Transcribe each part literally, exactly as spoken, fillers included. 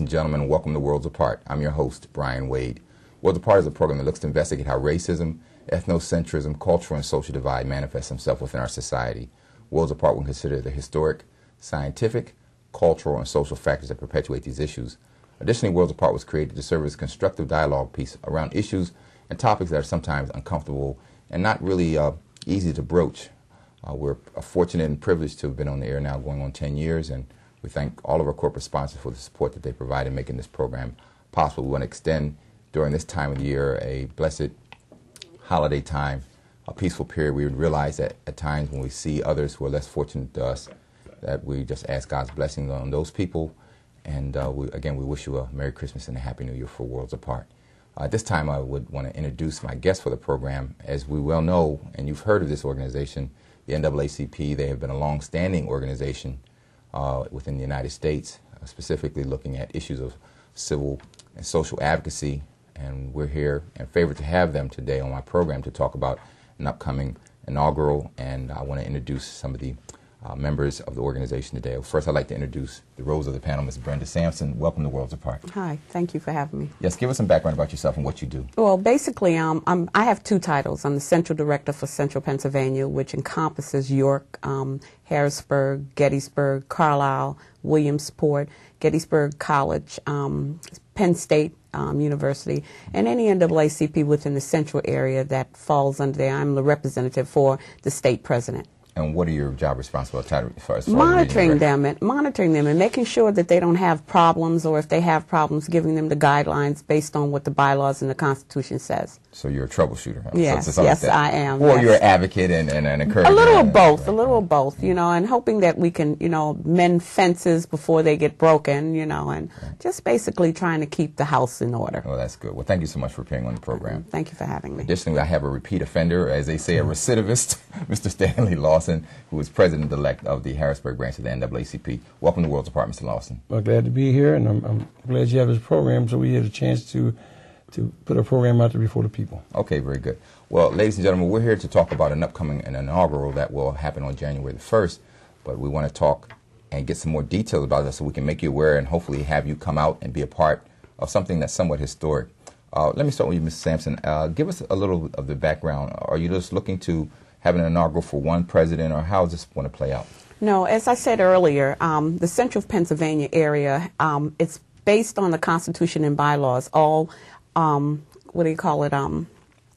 and gentlemen, welcome to Worlds Apart. I'm your host, Brian Wade. Worlds Apart is a program that looks to investigate how racism, ethnocentrism, cultural and social divide manifests themselves within our society. Worlds Apart will consider the historic, scientific, cultural, and social factors that perpetuate these issues. Additionally, Worlds Apart was created to serve as a constructive dialogue piece around issues and topics that are sometimes uncomfortable and not really uh, easy to broach. Uh, we're fortunate and privileged to have been on the air now going on ten years, and we thank all of our corporate sponsors for the support that they provide in making this program possible. We want to extend, during this time of the year, a blessed holiday time, a peaceful period. We would realize that at times when we see others who are less fortunate to us, that we just ask God's blessings on those people. And uh, we, again, we wish you a Merry Christmas and a Happy New Year for Worlds Apart. Uh, at this time, I would want to introduce my guest for the program. As we well know, and you've heard of this organization, the N double A C P, they have been a long-standing organization uh, within the United States, uh, specifically looking at issues of civil and social advocacy. And we're here and favored to have them today on my program to talk about an upcoming inaugural. And I want to introduce some of the Uh, members of the organization today. First, I'd like to introduce the roles of the panel. Miz Brenda Sampson, welcome to Worlds Apart. Hi, thank you for having me. Yes, give us some background about yourself and what you do. Well, basically, um, I'm, I have two titles. I'm the Central Director for Central Pennsylvania, which encompasses York, um, Harrisburg, Gettysburg, Carlisle, Williamsport, Gettysburg College, um, Penn State um, University, and any N double A C P within the central area that falls under there. I'm the representative for the state president. And what are your job responsibilities as far as monitoring them and monitoring them and making sure that they don't have problems, or if they have problems, giving them the guidelines based on what the bylaws and the Constitution says. So you're a troubleshooter. Huh? Yes, so yes, like I am. Or yes. you're an advocate and, and an encourager. A little of both, a little of both, you know, and hoping that we can, you know, mend fences before they get broken, you know, and right. just basically trying to keep the house in order. Well, that's good. Well, thank you so much for appearing on the program. Thank you for having me. Additionally, I have a repeat offender, as they say, a recidivist, Mister Stanley Lawson, who is president-elect of the Harrisburg branch of the N double A C P. Welcome to Worlds Apart, Mister Lawson. Well, glad to be here, and I'm, I'm glad you have this program so we had a chance to to put a program out there before the people. Okay, very good. Well, ladies and gentlemen, we're here to talk about an upcoming an inaugural that will happen on January the first, but we want to talk and get some more details about this so we can make you aware and hopefully have you come out and be a part of something that's somewhat historic. Uh, let me start with you, Miz Sampson. Uh, give us a little of the background. Are you just looking to have an inaugural for one president, or how does this want to play out? No, as I said earlier, um, the central Pennsylvania area, um, it's based on the Constitution and bylaws. All, um, what do you call it, um,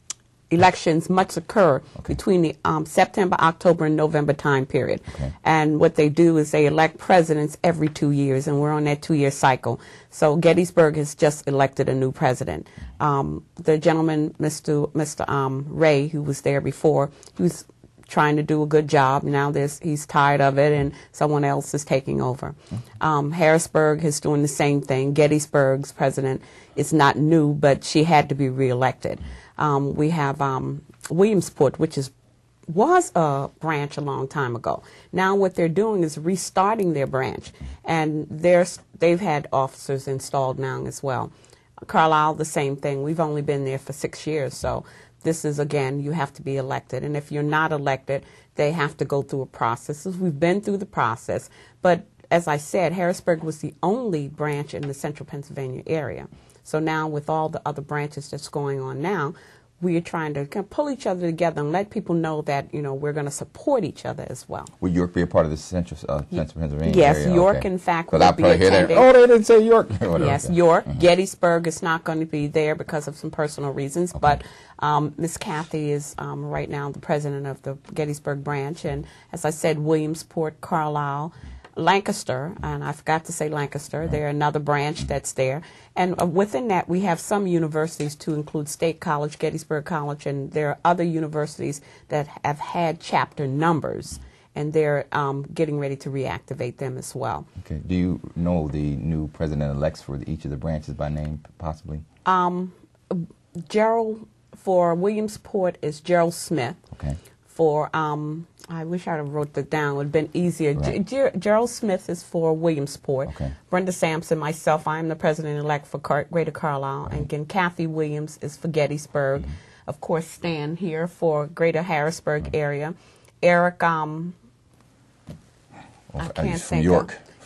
elections must occur okay. between the um, September, October, and November time period. Okay. And what they do is they elect presidents every two years, and we're on that two-year cycle. So Gettysburg has just elected a new president. Um, the gentleman, Mister Mister Um, Ray, who was there before, he was trying to do a good job. Now there's, he's tired of it, and someone else is taking over. Um, Harrisburg is doing the same thing. Gettysburg's president is not new, but she had to be reelected. Um, we have um, Williamsport, which is was a branch a long time ago. Now what they're doing is restarting their branch, and there's, they've had officers installed now as well. Carlisle, the same thing. We've only been there for six years, so this is, again, you have to be elected. And if you're not elected, they have to go through a process. We've been through the process. But as I said, Harrisburg was the only branch in the central Pennsylvania area. So now with all the other branches that's going on now, we're trying to kind of pull each other together and let people know that, you know, we're going to support each other as well. Will York be a part of the central, uh, central Pennsylvania yes, area? York, okay. in fact, will will be attending. Oh, they didn't say York. Yes, York. Mm-hmm. Gettysburg is not going to be there because of some personal reasons, okay. but um, Miss Kathy is um, right now the president of the Gettysburg branch, and as I said, Williamsport, Carlisle, Lancaster, and I forgot to say Lancaster, right. they're another branch that's there. And uh, within that, we have some universities to include State College, Gettysburg College, and there are other universities that have had chapter numbers, and they're um, getting ready to reactivate them as well. Okay. Do you know the new president-elects for the, each of the branches by name, possibly? Um, Gerald, for Williamsport, is Gerald Smith. Okay. For, um, I wish I'd have wrote that down. It would have been easier. Right. Ger Gerald Smith is for Williamsport. Okay. Brenda Sampson, myself, I'm the president-elect for Car Greater Carlisle. Right. And again, Kathy Williams is for Gettysburg. Mm-hmm. Of course, Stan here for Greater Harrisburg right. area. Eric, um, well, I can't from think York. of,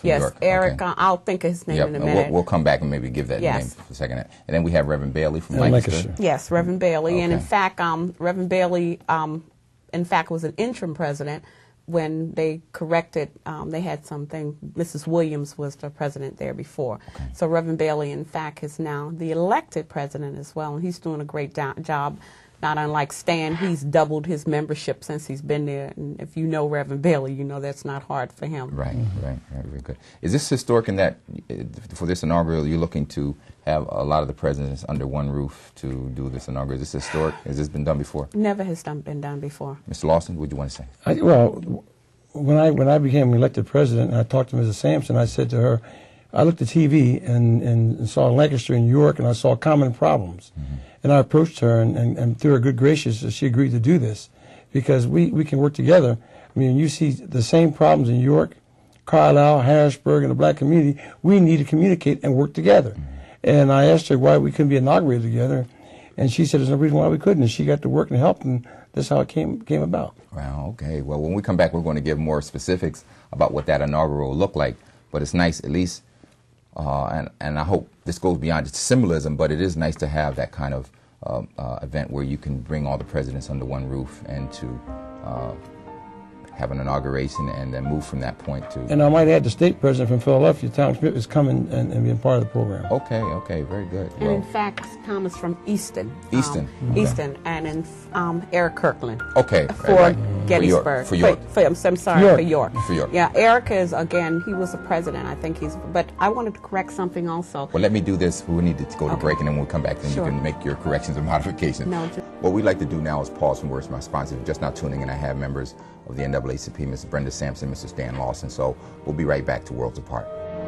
from Yes, York. Eric, Okay. uh, I'll think of his name Yep, in a and minute. We'll, we'll come back and maybe give that Yes. name for a second. And then we have Reverend Bailey from Yeah, Lancaster. Lancaster. Yes, Reverend Bailey. And in Okay. fact, um, Reverend Bailey, um, in fact, was an interim president when they corrected, um, they had something, Missus Williams was the president there before. Okay. So Reverend Bailey, in fact, is now the elected president as well, and he's doing a great do- job. Not unlike Stan, he's doubled his membership since he's been there. And if you know Reverend Bailey, you know that's not hard for him. Right, right, right, very good. Is this historic in that, uh, for this inaugural, you're looking to have a lot of the presidents under one roof to do this inaugural? Is this historic? Has this been done before? Never has done, been done before. Mister Lawson, what do you want to say? I, well, when I when I became elected president, and I talked to Missus Sampson, I said to her, I looked at T V and, and saw Lancaster and York, and I saw common problems. Mm-hmm. And I approached her, and, and, and through her good gracious, she agreed to do this because we, we can work together. I mean, you see the same problems in York, Carlisle, Harrisburg, and the black community. We need to communicate and work together. Mm-hmm. And I asked her why we couldn't be inaugurated together, and she said there's no reason why we couldn't. And she got to work and help, and that's how it came came about. Wow, okay. Well, when we come back, we're going to give more specifics about what that inaugural will look like. But it's nice, at least, uh, and, and I hope this goes beyond just symbolism, but it is nice to have that kind of uh, uh, event where you can bring all the presidents under one roof and to uh, have an inauguration and then move from that point to... And I might add the state president from Philadelphia, Tom Schmidt, is coming and, and being part of the program. Okay, okay, very good. And Well, in fact, Thomas from Easton. Easton, Um, okay. Easton, and in um, Eric Kirkland. okay. For right, right. Gettysburg. For York. For, for- I'm, I'm sorry, York. for York. For York. Yeah, Eric is, again, he was a president. I think he's, but I wanted to correct something also. Well, let me do this. We need to go to Okay. break, and then we'll come back, and Sure. you can make your corrections and modifications. No, just- What we'd like to do now is pause from words from our sponsors. Just now tuning in, I have members of the N double A C P, Missus Brenda Sampson, Mister Stan Lawson. So we'll be right back to Worlds Apart.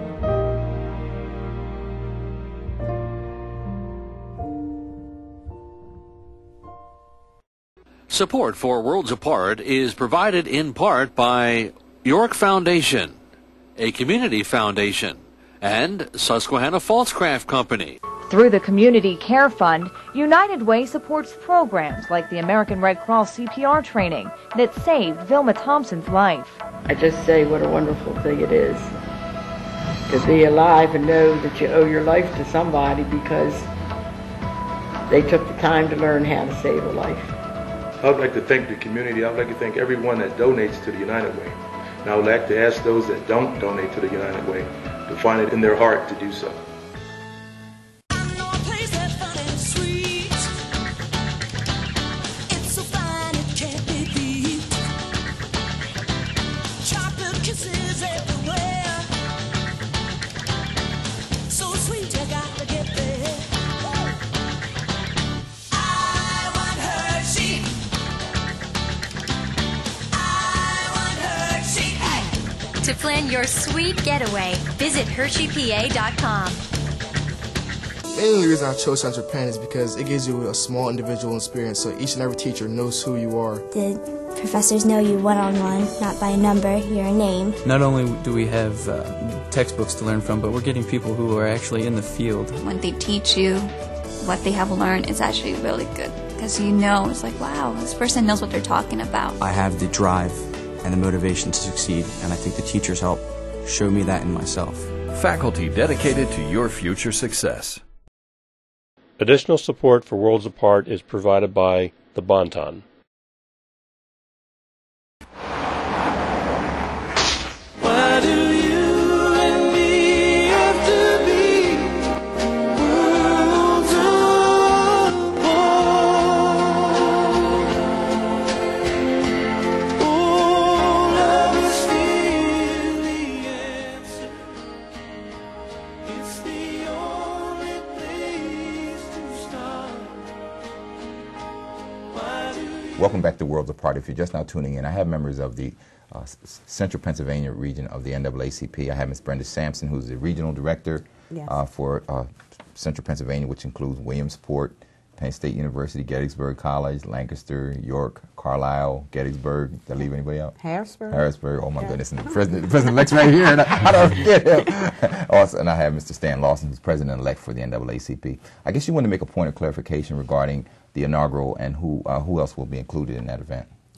Support for Worlds Apart is provided in part by York Foundation, a community foundation, and Susquehanna Falscraft Company. Through the Community Care Fund, United Way supports programs like the American Red Cross C P R training that saved Vilma Thompson's life. I just say what a wonderful thing it is to be alive and know that you owe your life to somebody because they took the time to learn how to save a life. I would like to thank the community. I would like to thank everyone that donates to the United Way. And I would like to ask those that don't donate to the United Way to find it in their heart to do so. To plan your sweet getaway, visit Hershey P A dot com. The only reason I chose Central Penn is because it gives you a small individual experience, so each and every teacher knows who you are. The professors know you one-on-one, not by number, your name. Not only do we have uh, textbooks to learn from, but we're getting people who are actually in the field. When they teach you what they have learned, it's actually really good because you know, it's like, wow, this person knows what they're talking about. I have the drive and the motivation to succeed, and I think the teachers help show me that in myself. Faculty dedicated to your future success. Additional support for Worlds Apart is provided by the Bonton. Why do you and me have to be worlds apart? Oh, love is still the answer. It's the only place to start. Why do you Welcome back to Worlds Apart. If you're just now tuning in, I have members of the uh, S- Central Pennsylvania region of the N double A C P. I have Miz Brenda Sampson, who's the regional director Yes. uh, for uh, Central Pennsylvania, which includes Williamsport, Penn State University, Gettysburg College, Lancaster, York, Carlisle, Gettysburg. Did I leave anybody out? Harrisburg. Harrisburg. Oh my Yeah. goodness! And the president, the president-elect's right here. And I, how do I forget him? Also, and I have Mister Stan Lawson, who's president-elect for the N double A C P. I guess you want to make a point of clarification regarding the inaugural and who uh, who else will be included in that event.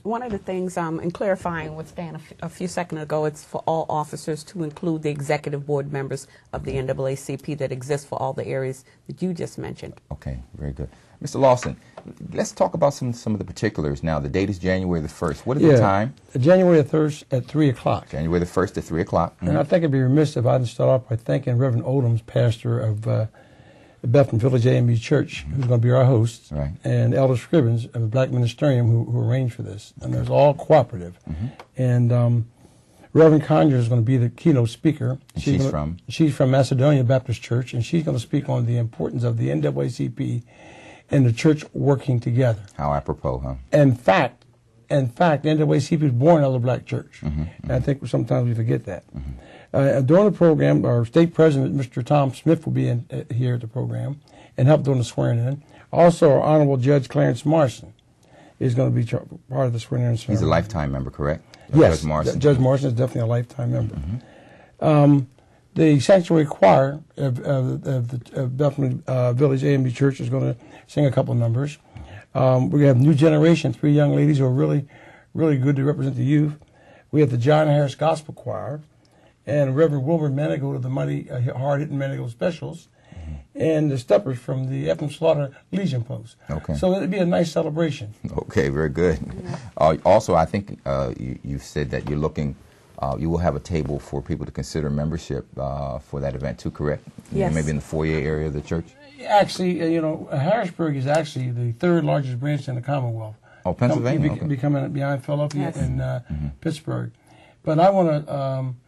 One of the things, um, in clarifying what Stan a, f a few seconds ago, it's for all officers to include the executive board members of the N double A C P that exist for all the areas that you just mentioned. Okay, very good. Mister Lawson, let's talk about some, some of the particulars now. The date is January the first. What is yeah, the time? January the first at three o'clock. January the first at three o'clock. Mm-hmm. And I think it'd be remiss if I didn't start off by thanking Reverend Odoms, pastor of uh, Bethlehem Village A M E Church, who's going to be our host, right. and Elder Scribbins of the Black Ministerium, who, who arranged for this. And it was all cooperative. Mm-hmm. And um, Reverend Conjure is going to be the keynote speaker. She's, she's gonna, from? She's from Macedonia Baptist Church, and she's going to speak on the importance of the N double A C P and the church working together. How apropos, huh? In fact, in fact, the N double A C P was born out of the black church. Mm-hmm. And I think sometimes we forget that. Mm-hmm. uh, during the program, our state president, Mister Tom Smith, will be in, uh, here at the program and help during the swearing-in. Also, our Honorable Judge Clarence Marson is going to be part of the swearing-in ceremony. He's a lifetime member, correct? Yes, Judge Marson. Judge Marson is definitely a lifetime member. Mm-hmm. um, the Sanctuary Choir of, of, of the of Bethlehem uh, Village A M E Church is going to sing a couple numbers. Um, we have New Generation, three young ladies who are really, really good to represent the youth. We have the John Harris Gospel Choir, and Reverend Wilbur Manigault of the Mighty uh, Hard Hitting Manigault Specials, and the Steppers from the Ephraim Slaughter Legion Post. Okay. So it'd be a nice celebration. Okay, very good. Yeah. Uh, also, I think uh, you, you said that you're looking, uh, you will have a table for people to consider membership uh, for that event too, correct? Yes. Maybe in the foyer area of the church? Actually, uh, you know, Harrisburg is actually the third largest branch in the Commonwealth. Oh, Pennsylvania? Be, okay. Becoming behind Philadelphia yes. and uh, mm-hmm. Pittsburgh. But I want to, um,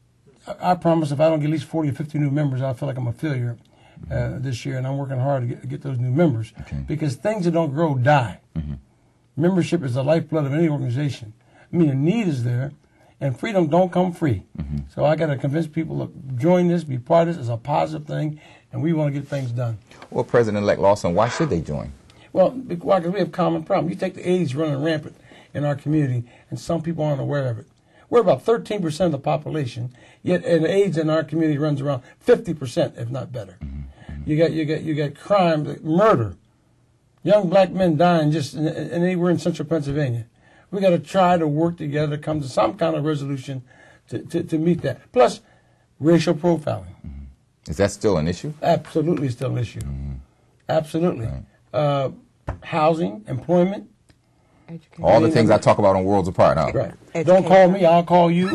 I, I promise if I don't get at least forty or fifty new members, I'll feel like I'm a failure. Uh, this year, and I'm working hard to get, get those new members. Okay. Because things that don't grow die. Mm-hmm. Membership is the lifeblood of any organization. I mean, the need is there, and freedom don't come free. Mm-hmm. So I got to convince people to join this, be part of this. It's a positive thing, and we want to get things done. Well, President-elect Lawson, why should they join? Well, because we have a common problem. You take the AIDS running rampant in our community, and some people aren't aware of it. We're about thirteen percent of the population, yet and AIDS in our community runs around fifty percent, if not better. Mm-hmm. You got you got you got crime, murder, young black men dying just, and, and they were in central Pennsylvania. We got to try to work together to come to some kind of resolution to, to, to meet that. Plus, racial profiling. Mm-hmm. Is that still an issue? Absolutely, still an issue. Mm-hmm. Absolutely. Right. Uh, housing, employment. Education. All the things I talk about on Worlds Apart, huh? Right. Education. Don't call me, I'll call you.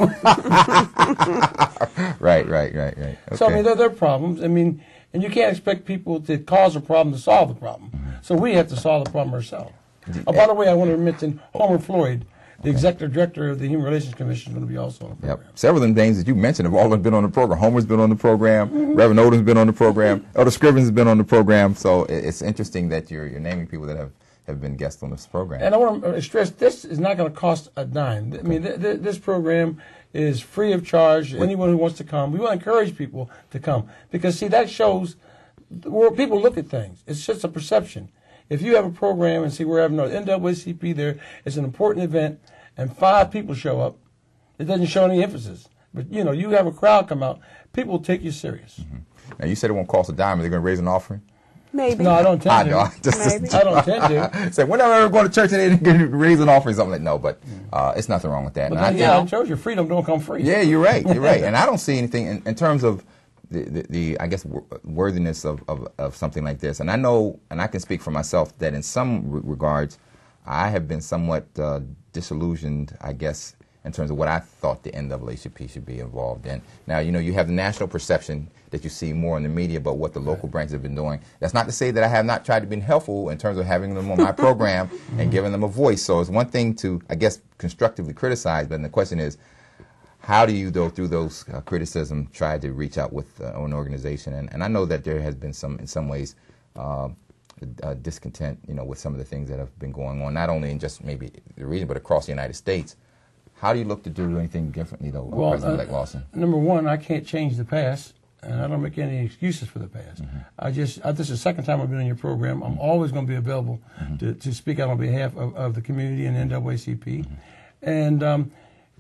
right, right, right, right. Okay. So I mean, there, there are problems. I mean. And you can't expect people to cause a problem to solve the problem. Mm-hmm. So we have to solve the problem ourselves. Oh, by the way, I want to mention Homer Floyd, the okay. executive director of the Human Relations Commission, is going to be also on the program. Yep. Several of the names that you mentioned have all been on the program. Homer's been on the program. Mm-hmm. Reverend Odom's been on the program. Elder Scribbins has been on the program. So it's interesting that you're, you're naming people that have, have been guests on this program. And I want to stress, this is not going to cost a dime. Okay. I mean, th th this program is free of charge. What? Anyone who wants to come, we want to encourage people to come. Because, see, that shows where people look at things. It's just a perception. If you have a program and see we're having an N double A C P there, it's an important event, and five people show up, it doesn't show any emphasis. But, you know, you have a crowd come out, people will take you serious. Mm-hmm. Now, you said it won't cost a dime. Are they going to raise an offering? Maybe. No, I don't tend I to. know. I, just, Maybe. I don't tend to. Say, when am I ever going to church and they're going to raise an offering? Something like, no, but uh, it's nothing wrong with that. But and then, I, yeah, I told you, freedom don't come free. Yeah, you're right. You're right. And I don't see anything in, in terms of the, the, the, I guess, worthiness of, of, of something like this. And I know, and I can speak for myself, that in some regards, I have been somewhat uh, disillusioned, I guess, in terms of what I thought the N double A C P should be involved in. Now, you know, you have the national perception that you see more in the media about what the local right. branches have been doing. That's not to say that I have not tried to be helpful in terms of having them on my program and giving them a voice. So it's one thing to, I guess, constructively criticize, but then the question is, how do you, though, through those uh, criticism, try to reach out with uh, an organization? And, and I know that there has been some, in some ways, uh, uh, discontent, you know, with some of the things that have been going on, not only in just maybe the region, but across the United States. How do you look to do anything differently, though, well, President-elect uh, Lawson? Number one, I can't change the past, and I don't make any excuses for the past. Mm-hmm. I just, I, this is the second time I've been on your program. I'm always going to be available mm-hmm. to, to speak out on behalf of, of the community and N double A C P. Mm-hmm. And um,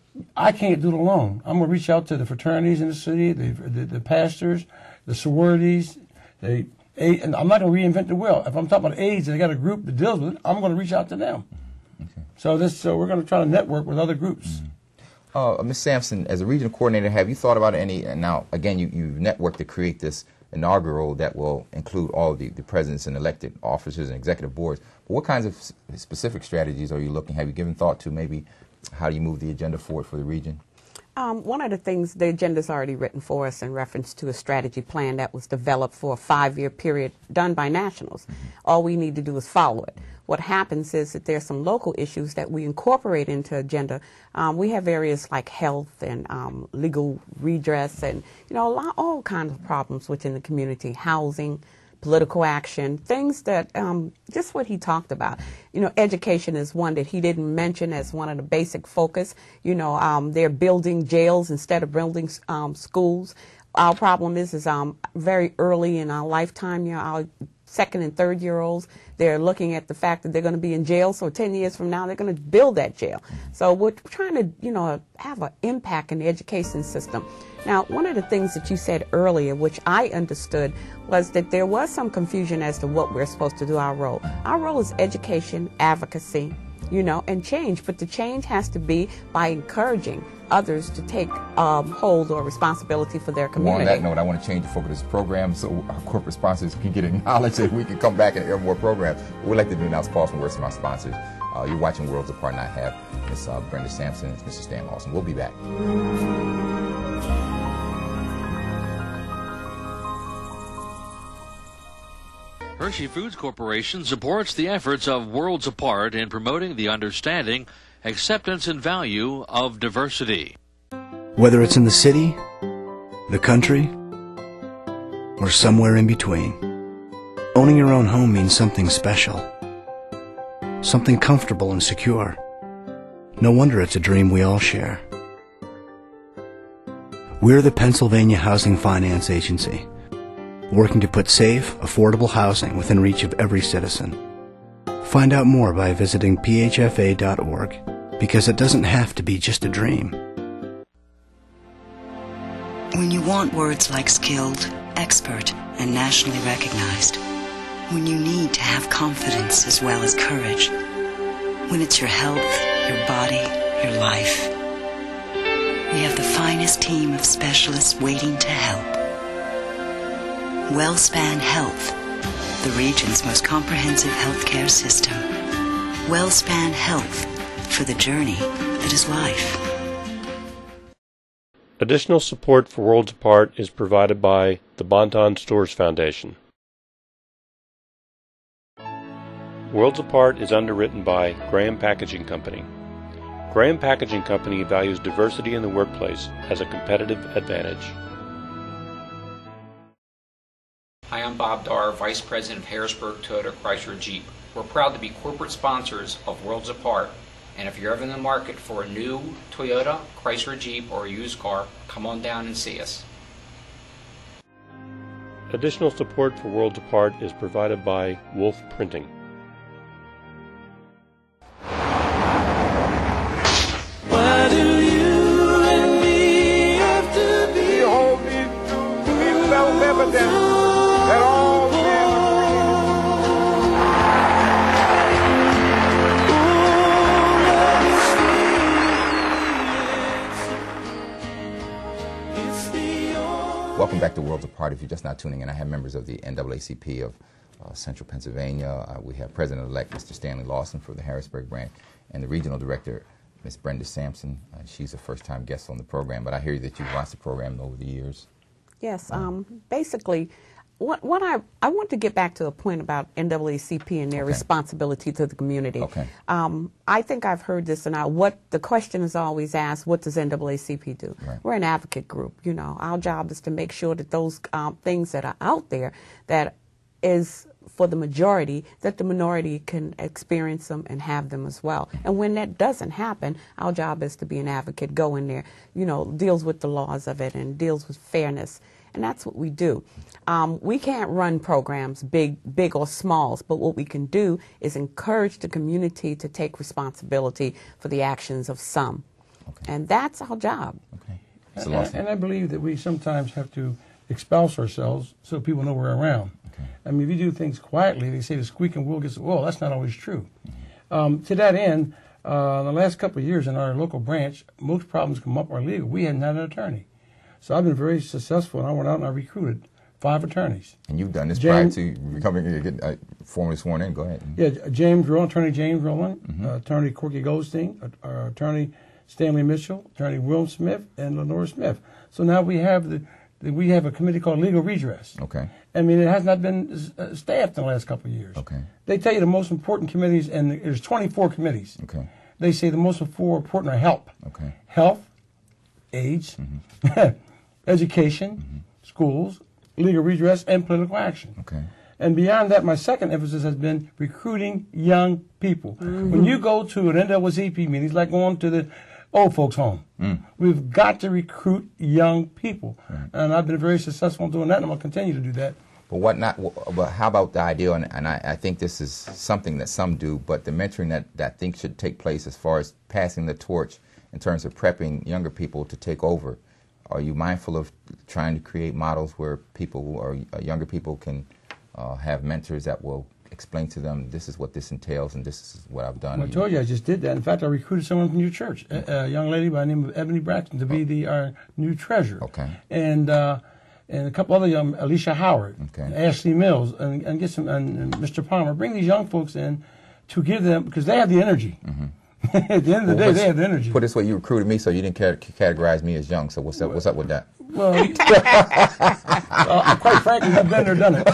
I can't do it alone. I'm going to reach out to the fraternities in the city, the, the, the pastors, the sororities, the, and I'm not going to reinvent the wheel. If I'm talking about AIDS and I got a group that deals with it, I'm going to reach out to them. Okay. So this, so we're going to try to network with other groups. Mm-hmm. uh, Miz Sampson, as a regional coordinator, have you thought about any, and now again you, you've networked to create this inaugural that will include all the, the presidents and elected officers and executive boards, but what kinds of s specific strategies are you looking, have you given thought to maybe how do you move the agenda forward for the region? Um, one of the things, the agenda's already written for us in reference to a strategy plan that was developed for a five-year period done by nationals. Mm-hmm. All we need to do is follow it. What happens is that there's some local issues that we incorporate into agenda. Um, we have areas like health and um, legal redress and, you know, a lot, all kinds of problems within the community, housing, political action, things that, um, just what he talked about. You know, education is one that he didn't mention as one of the basic focus. You know, um, they're building jails instead of building um, schools. Our problem is, is um, very early in our lifetime, you know, our second and third year olds, they're looking at the fact that they're going to be in jail, so ten years from now they're going to build that jail. So we're trying to, you know, have an impact in the education system. Now, one of the things that you said earlier, which I understood, was that there was some confusion as to what we're supposed to do, our role. Our role is education, advocacy, you know, and change, but the change has to be by encouraging others to take um, hold or responsibility for their community. Well, on that note, I want to change the focus of this program so our corporate sponsors can get acknowledged and we can come back and air more programs. What we'd like to do now is pause from words from our sponsors. Uh, you're watching Worlds Apart, and I have Miss Uh, Brenda Sampson and Mister Stan Lawson. We'll be back. Hershey Foods Corporation supports the efforts of Worlds Apart in promoting the understanding, acceptance, and value of diversity. Whether it's in the city, the country, or somewhere in between, owning your own home means something special, something comfortable and secure. No wonder it's a dream we all share. We're the Pennsylvania Housing Finance Agency, working to put safe, affordable housing within reach of every citizen. Find out more by visiting P H F A dot org, because it doesn't have to be just a dream. When you want words like skilled, expert, and nationally recognized, when you need to have confidence as well as courage, when it's your health, your body, your life, we have the finest team of specialists waiting to help. WellSpan Health, the region's most comprehensive healthcare system. WellSpan Health, for the journey that is life. Additional support for Worlds Apart is provided by the Bon-Ton Stores Foundation. Worlds Apart is underwritten by Graham Packaging Company. Graham Packaging Company values diversity in the workplace as a competitive advantage. Hi, I'm Bob Darr, Vice President of Harrisburg Toyota Chrysler Jeep. We're proud to be corporate sponsors of Worlds Apart, and if you're ever in the market for a new Toyota, Chrysler Jeep, or a used car, come on down and see us. Additional support for Worlds Apart is provided by Wolf Printing. Why do you and me have to be? You hold me to be self-evident that all men are. Welcome back to Worlds Apart. If you're just now tuning in, I have members of the N double A C P of uh, Central Pennsylvania. Uh, we have President-elect Mister Stanley Lawson for the Harrisburg branch and the Regional Director, Miss Brenda Sampson. Uh, she's a first-time guest on the program, but I hear that you've watched the program over the years. Yes. Um, basically, what, what I, I want to get back to a point about N double A C P and their okay. responsibility to the community. Okay. Um, I think I've heard this, and I, what the question is always asked, what does N double A C P do? Right. We're an advocate group. You know, our job is to make sure that those um, things that are out there that is for the majority, that the minority can experience them and have them as well. And when that doesn't happen, our job is to be an advocate, go in there, you know, deals with the laws of it and deals with fairness. And that's what we do. Um, we can't run programs, big, big or smalls, but what we can do is encourage the community to take responsibility for the actions of some. Okay. And that's our job. Okay. And, and, and I believe that we sometimes have to expose ourselves so people know we're around. Okay. I mean, if you do things quietly, they say the squeaking wheel gets the oil. That's not always true. Mm-hmm. um, to that end, Uh, in the last couple of years in our local branch, most problems come up are legal. We hadn't had an attorney. So I've been very successful, and I went out and I recruited five attorneys. And you've done this James, prior to becoming getting uh, formally sworn in. Go ahead. Yeah, James Rowland, Attorney James Rowland, Mm-hmm. uh, Attorney Corky Goldstein, uh, uh, Attorney Stanley Mitchell, Attorney Will Smith, and Lenore Smith. So now we have the, the we have a committee called Legal Redress. Okay. I mean, it has not been uh, staffed in the last couple of years. Okay. They tell you the most important committees, and there's twenty-four committees. Okay. They say the most four important are help. Okay. Health, AIDS, Mm-hmm. education, Mm-hmm. schools, legal redress, and political action. Okay. And beyond that, my second emphasis has been recruiting young people. Mm-hmm. When you go to an N double A C P meeting, it's like going to the old folks' home. Mm. We've got to recruit young people. Right. And I've been very successful in doing that, and I'm going to continue to do that. But what not? But how about the ideal? And, and I, I think this is something that some do, but the mentoring that, that I think should take place as far as passing the torch in terms of prepping younger people to take over. Are you mindful of trying to create models where people or younger people can uh, have mentors that will explain to them, this is what this entails and this is what I've done? Well, I told you I just did that. In fact, I recruited someone from your church, a, a young lady by the name of Ebony Braxton, to be the our new treasurer. Okay. And uh, and a couple other young, Alicia Howard, okay. and Ashley Mills, and, and get some, and, and Mister Palmer. Bring these young folks in to give them, because they have the energy. Mm-hmm. At the end of the well, day, they have the energy. Put it this way, you recruited me, so you didn't categorize me as young. So what's up? What's up with that? Well, uh, quite frankly, I've been there, done it.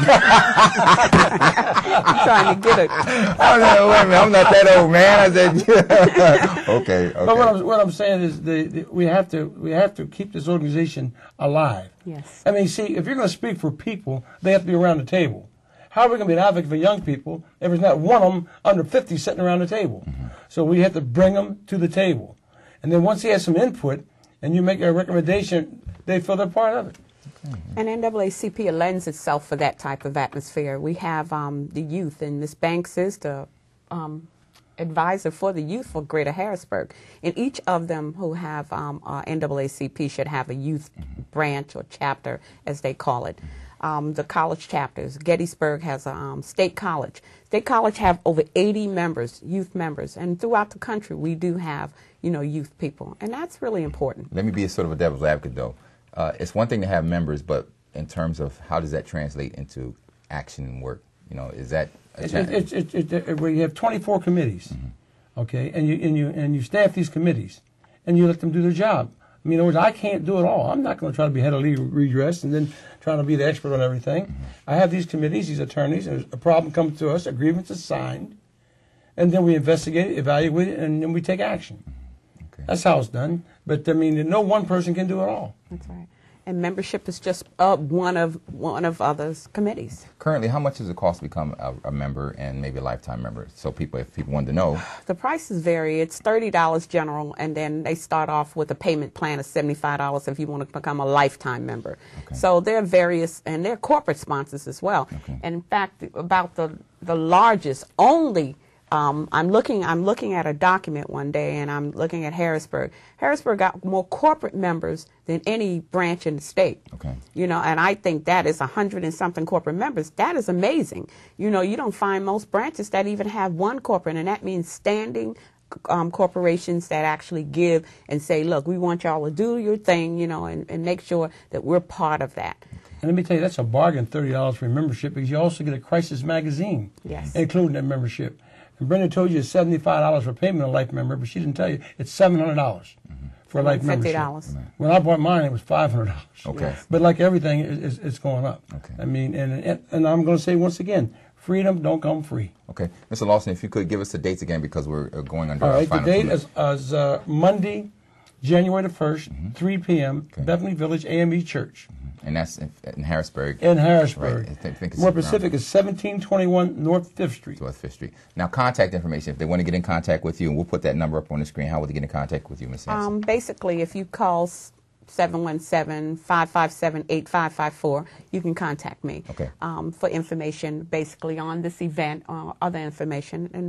I'm trying to get it. I'm not, wait a minute, I'm not that old, man. I said, yeah. okay, okay. But what I'm, what I'm saying is, the, the, we have to we have to keep this organization alive. Yes. I mean, see, if you're going to speak for people, they have to be around the table. How are we going to be an advocate for young people if there's not one of them under fifty sitting around the table? Mm-hmm. So we have to bring them to the table. And then once he has some input and you make a recommendation, they feel they're part of it. Okay. And N double A C P lends itself for that type of atmosphere. We have um, the youth, and Miz Banks is the um, advisor for the youth for Greater Harrisburg. And each of them who have um, uh, N double A C P should have a youth mm-hmm. branch or chapter, as they call it. Um, the college chapters. Gettysburg has a um, state college. State college have over eighty members, youth members, and throughout the country we do have, you know, youth people, and that's really important. Let me be a sort of a devil's advocate, though. Uh, it's one thing to have members, but in terms of how does that translate into action and work? You know, is that a challenge? It, it, it, it, it, where you have twenty-four committees, mm-hmm. okay, and you and you and you staff these committees, and you let them do their job. I mean, in other words, I can't do it all. I'm not going to try to be head of legal redress and then trying to be the expert on everything. Mm-hmm. I have these committees, these attorneys, and a problem comes to us, a grievance is signed, and then we investigate it, evaluate it, and then we take action. Okay. That's how it's done. But, I mean, no one person can do it all. That's right. And membership is just uh, one of one of others' committees. Currently, how much does it cost to become a, a member and maybe a lifetime member? So people, if people wanted to know. The prices vary. It's thirty dollars general, and then they start off with a payment plan of seventy-five dollars if you want to become a lifetime member. Okay. So there are various, and there are corporate sponsors as well. Okay. And in fact, about the, the largest, only Um, I'm looking. I'm looking at a document one day, and I'm looking at Harrisburg. Harrisburg got more corporate members than any branch in the state. Okay. You know, and I think that is a hundred and something corporate members. That is amazing. You know, you don't find most branches that even have one corporate, and that means standing um, corporations that actually give and say, "Look, we want y'all to do your thing," you know, and, and make sure that we're part of that. And let me tell you, that's a bargain, thirty dollars for a membership, because you also get a crisis magazine, yes, including that membership. And Brenda told you it's seventy-five dollars for payment of a life member, but she didn't tell you it's seven hundred dollars mm-hmm. for a life fifty membership. dollars. Right. When I bought mine, it was five hundred dollars. Okay. Yes. But like everything, it's, it's going up. Okay. I mean, and, and, and I'm going to say once again, freedom don't come free. Okay. Mister Lawson, if you could give us the dates again, because we're uh, going under All our right, final the date minute. is, is uh, Monday, January the first, mm-hmm. three p m, okay. Beverly Village A M E Church. Mm-hmm. And that's in, in Harrisburg. In Harrisburg. Right. I think, I think More Pacific is seventeen twenty-one North Fifth Street. North Fifth Street. Now, contact information. If they want to get in contact with you, and we'll put that number up on the screen, how would they get in contact with you, Miz Hanson? Um, basically, if you call seven one seven, five five seven, eight five five four, you can contact me okay. um, for information basically on this event or other information. And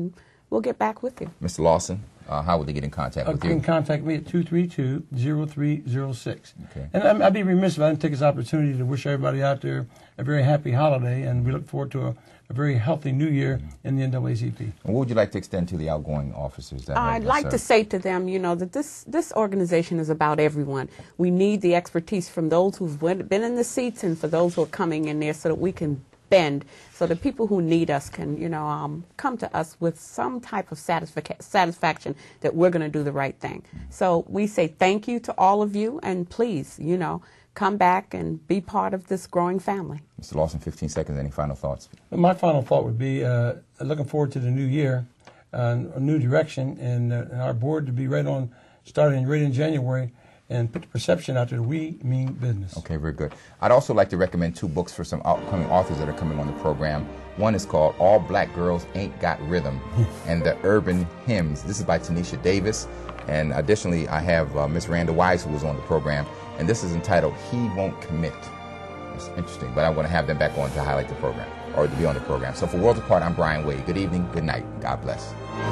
we'll get back with you. Mister Lawson, uh, how would they get in contact Uh, with you you? can contact me at two three two, zero three zero six. Okay. And I'm- I'd be remiss if I didn't take this opportunity to wish everybody out there a very happy holiday, and we look forward to a, a very healthy new year in the N double A C P. And what would you like to extend to the outgoing officers? That I'd have like to served? say to them, you know, that this, this organization is about everyone. We need the expertise from those who've went, been in the seats and for those who are coming in there so that we can bend, so that people who need us can, you know, um, come to us with some type of satisfac- satisfaction that we're going to do the right thing. So we say thank you to all of you, and please, you know, come back and be part of this growing family. Mister Lawson, fifteen seconds. Any final thoughts? My final thought would be uh, looking forward to the new year, uh, a new direction, and, uh, and our board to be right on, starting right in January, and put the perception out there that we mean business. Okay, very good. I'd also like to recommend two books for some upcoming authors that are coming on the program. One is called All Black Girls Ain't Got Rhythm and the Urban Hymns. This is by Tanisha Davis. And additionally, I have uh, Miss Randa Wise, who was on the program, and this is entitled He Won't Commit. It's interesting, but I want to have them back on to highlight the program, or to be on the program. So for Worlds Apart, I'm Brian Wade. Good evening, good night, God bless.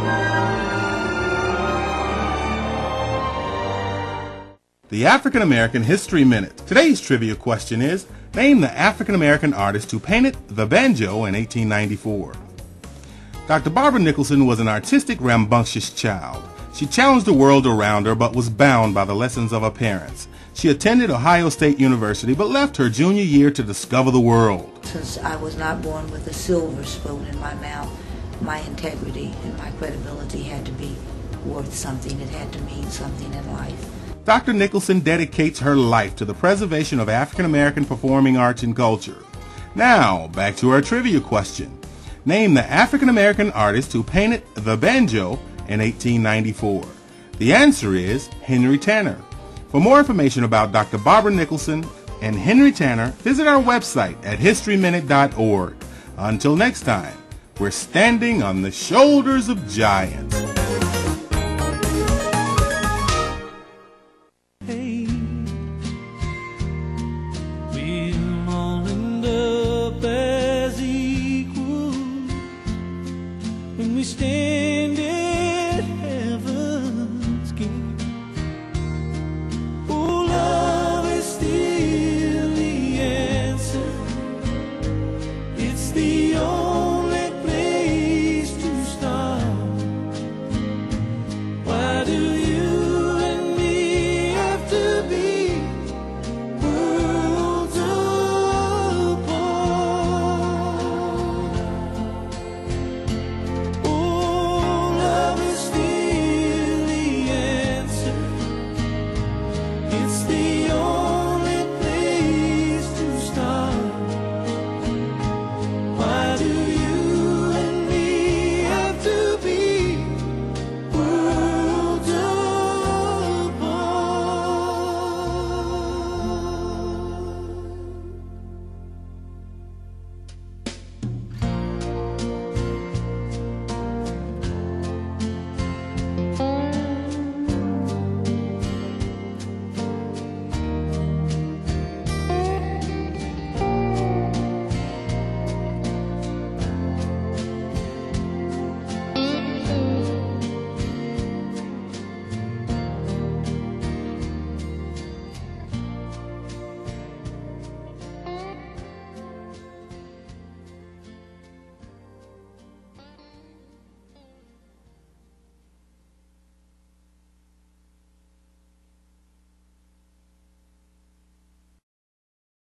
The African American History Minute. Today's trivia question is, name the African American artist who painted the banjo in eighteen ninety-four. Doctor Barbara Nicholson was an artistic, rambunctious child. She challenged the world around her but was bound by the lessons of her parents. She attended Ohio State University but left her junior year to discover the world. Since I was not born with a silver spoon in my mouth, my integrity and my credibility had to be worth something. It had to mean something in life. Doctor Nicholson dedicates her life to the preservation of African American performing arts and culture. Now, back to our trivia question. Name the African American artist who painted the banjo in eighteen ninety-four. The answer is Henry Tanner. For more information about Doctor Barbara Nicholson and Henry Tanner, visit our website at history minute dot org. Until next time, we're standing on the shoulders of giants. Hey, we